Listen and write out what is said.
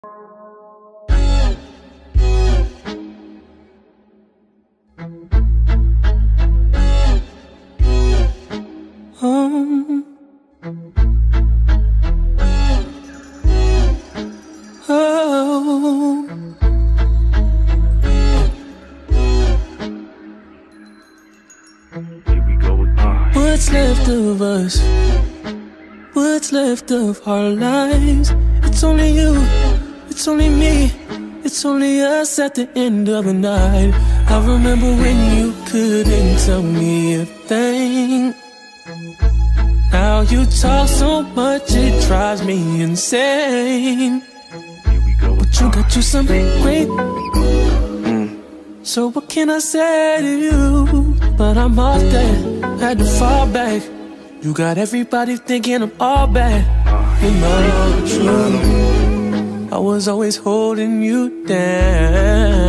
What's left of us? What's left of our lives? It's only you, it's only me, it's only us at the end of the night. I remember when you couldn't tell me a thing. Now you talk so much it drives me insane. But you got you something great. So what can I say to you? But I'm off that, had to fall back. You got everybody thinking I'm all bad. You know the truth, I was always holding you down.